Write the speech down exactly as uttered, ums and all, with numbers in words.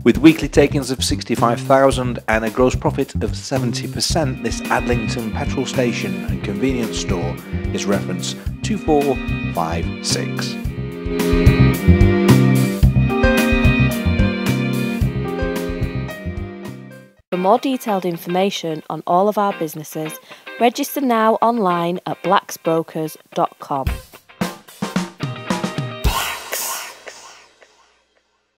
With weekly takings of sixty-five thousand and a gross profit of seventy percent, this Adlington petrol station and convenience store is reference two four five six. For more detailed information on all of our businesses, register now online at blacks brokers dot com.